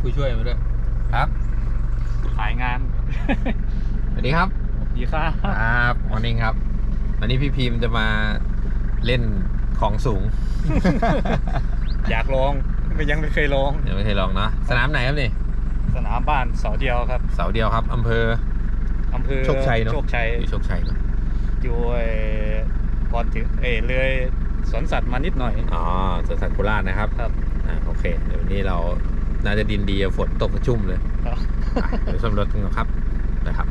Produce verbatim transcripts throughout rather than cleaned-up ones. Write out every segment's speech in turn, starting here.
ผู้ช่วยมาด้วยครับขายงานสวัสดีครับดีครับครับมอร์นิ่งครับวันนี้พี่พิมพ์จะมาเล่นของสูงอยากลองไม่ยังไม่เคยลองยังไม่เคยลองเนาะสนามไหนครับนี่สนามบ้านเสาเดียวครับเสาเดียวครับอำเภออำเภอโชคชัยเนาะโชคชัยอยู่โชคชัยเนาะอยู่ก่อนถึงเอเลยสวนสัตว์มานิดหน่อยอ๋อสวนสัตว์โคราชนะครับครับอ่าโอเคเดี๋ยววันนี้เราน่าจะดินดีฝนตกกระชุ่มเลยเดี๋ยวสำรวจกันครับนะครับ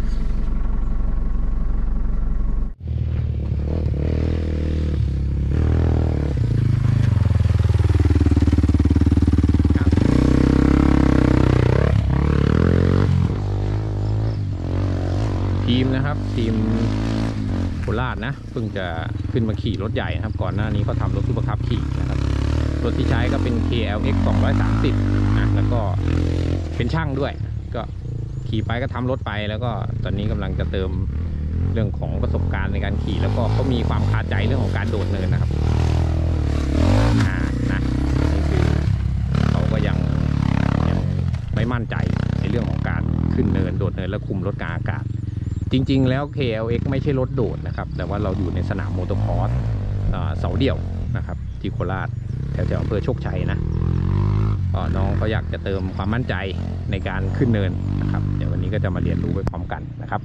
ทีมนะครับทีมโคราชนะเพิ่งจะขึ้นมาขี่รถใหญ่นะครับก่อนหน้านี้เขาทำรถซุปเปอร์คัพขี่นะครับรถที่ใช้ก็เป็น เค แอล เอ็กซ์ สองร้อยสามสิบนะแล้วก็เป็นช่างด้วยก็ขี่ไปก็ทำรถไปแล้วก็ตอนนี้กำลังจะเติมเรื่องของประสบการณ์ในการขี่แล้วก็เขามีความคาใจเรื่องของการโดดเนินนะครับอ่านะนี่คือเขาก็ยังยังไม่มั่นใจในเรื่องของการขึ้นเนินโดดเนินและคุมรถกลางอากาศจริงๆแล้ว เค แอล เอ็กซ์ ไม่ใช่รถโดดนะครับแต่ว่าเราอยู่ในสนามโมโตคอร์สเสาเดี่ยวนะครับที่โคราชแถวๆอำเภอโชคชัยนะน้องเขาอยากจะเติมความมั่นใจในการขึ้นเนินนะครับเดี๋ยววันนี้ก็จะมาเรียนรู้ไปพร้อมกันนะครับ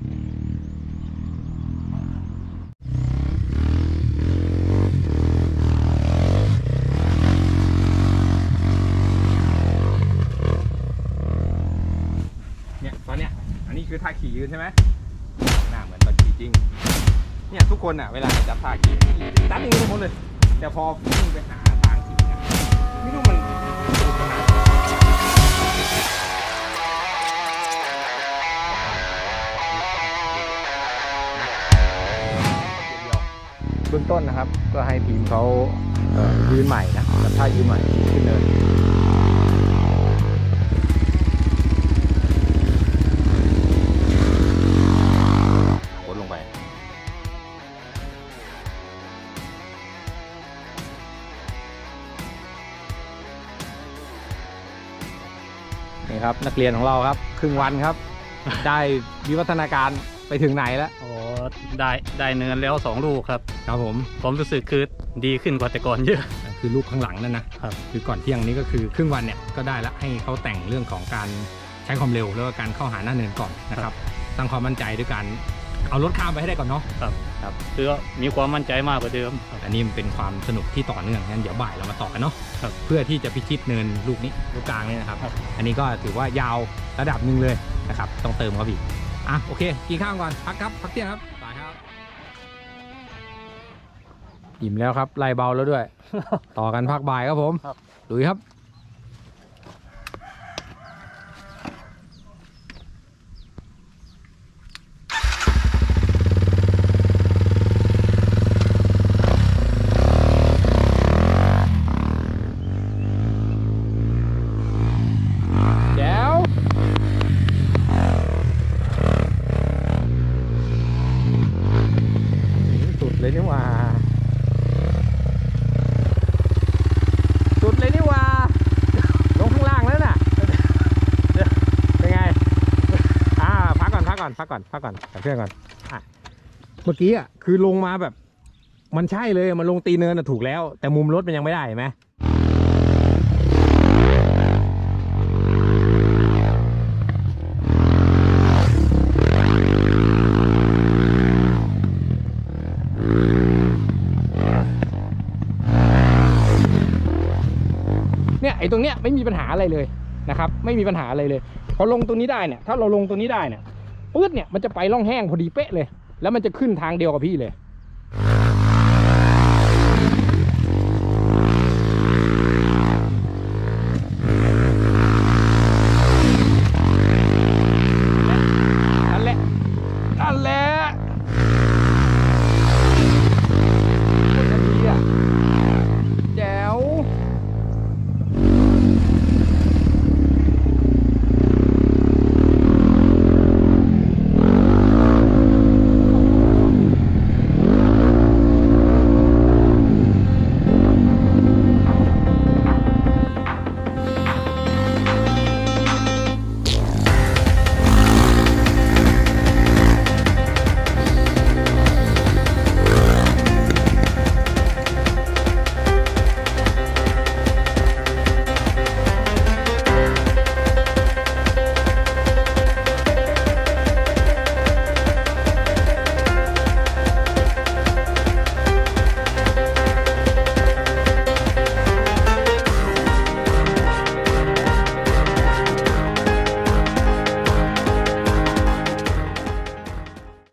เนี่ยตอนเนี้ยอันนี้คือท่าขี่ยืนใช่ไหมหน้าเหมือนตอนขี่จริงเนี่ยทุกคนอ่ะเวลาจับท่าขี่จับอย่างนี้ทุกคนเลยแต่พอวิ่งไปหาทางขี่ไม่รู้มันเบื้องต้นนะครับก็ให้ทีมเขายืนใหม่นะกับท่ายืนใหม่ขึ้นเนินกดลงไปนี่ครับนักเรียนของเราครับครึ่งวันครับ ได้วิวัฒนาการไปถึงไหนแล้วโอ้ได้ได้เนินแล้วสองลูกครับครับผมผมรู้สึกคือดีขึ้นกว่าแต่ก่อนเยอะคือลูกข้างหลังนั่นนะครับคือก่อนเที่ยงนี้ก็คือครึ่งวันเนี่ยก็ได้แล้วให้เขาแต่งเรื่องของการใช้ความเร็วแล้วก็การเข้าหาหน้าเนินก่อนนะครับสร้างความมั่นใจด้วยการเอารถข้ามไปให้ได้ก่อนเนาะครับครับคือมีความมั่นใจมากกว่าเดิมอันนี้มันเป็นความสนุกที่ต่อเนื่องงั้นเดี๋ยวบ่ายเรามาต่อกันเนาะเพื่อที่จะพิชิตเนินลูกนี้ลูกกลางนี่นะครับอันนี้ก็ถือว่ายาวระดับหนึ่งเลยนะครับต้องเติมเขาอีกอ่ะโอเคกินข้าวก่อนพักครับพักเที่ยงครับไปครับอิ่มแล้วครับไล่เบาแล้วด้วย ต่อกันพักบ่ายครับผมลุยครับเลยนี่ว่าสุดเลยนี่ว่าลงข้างล่างแล้วน่ะเป็นไงอ่าพักก่อนพักก่อนพักก่อนพักก่อนกับเพื่อนก่อนอ่ะเมื่อกี้อ่ะคือลงมาแบบมันใช่เลยมันลงตีเนินน่ะถูกแล้วแต่มุมรถมันยังไม่ได้เห็นไหมเนี่ยไอ้ตรงเนี้ยไม่มีปัญหาอะไรเลยนะครับไม่มีปัญหาอะไรเลยพอลงตรงนี้ได้เนี่ยถ้าเราลงตรงนี้ได้เนี่ยปื๊ดเนี่ยมันจะไปร่องแห้งพอดีเป๊ะเลยแล้วมันจะขึ้นทางเดียวกับพี่เลย